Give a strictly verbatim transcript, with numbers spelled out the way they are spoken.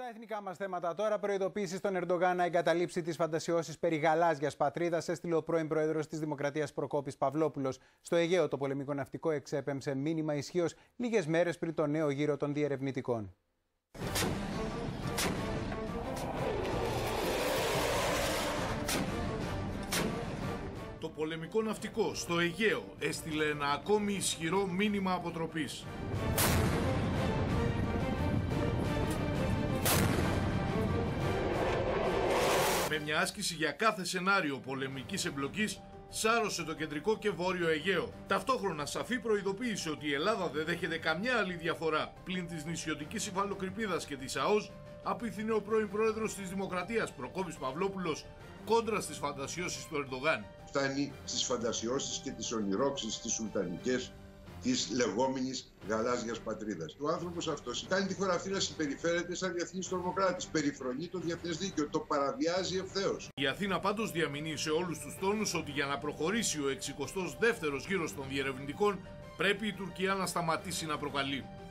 Στα εθνικά μας θέματα τώρα, προειδοποίηση στον Ερντογάν να εγκαταλείψει τις φαντασιώσεις περί γαλάζιας πατρίδας έστειλε ο πρώην πρόεδρος της Δημοκρατίας Προκόπης Παυλόπουλος. Στο Αιγαίο, το πολεμικό ναυτικό εξέπεμψε μήνυμα ισχύως λίγες μέρες πριν το νέο γύρο των διερευνητικών. Το πολεμικό ναυτικό στο Αιγαίο έστειλε ένα ακόμη ισχυρό μήνυμα αποτροπής. Με μια άσκηση για κάθε σενάριο πολεμικής εμπλοκής, σάρωσε το κεντρικό και βόρειο Αιγαίο. Ταυτόχρονα σαφή προειδοποίησε ότι η Ελλάδα δεν δέχεται καμιά άλλη διαφορά πλην της νησιωτικής υφαλοκρηπίδας και της ΑΟΣ, απίθυνε ο πρώην πρόεδρος της Δημοκρατίας Προκόπης Παυλόπουλος κόντρα στις φαντασιώσεις του Ερντογάν. Φτάνει στις φαντασιώσεις και τις ονειρόξεις τις σουλτανικές της λεγόμενης γαλάζιας πατρίδας. Ο άνθρωπος αυτός κάνει τη χώρα αυτή να συμπεριφέρεται σαν διεθνής τρομοκράτης, περιφρονεί το διεθνές δίκαιο, το παραβιάζει ευθέως. Η Αθήνα πάντως διαμηνύει σε όλους τους τόνους ότι για να προχωρήσει ο εξηκοστός δεύτερος γύρος των διερευνητικών πρέπει η Τουρκία να σταματήσει να προκαλεί.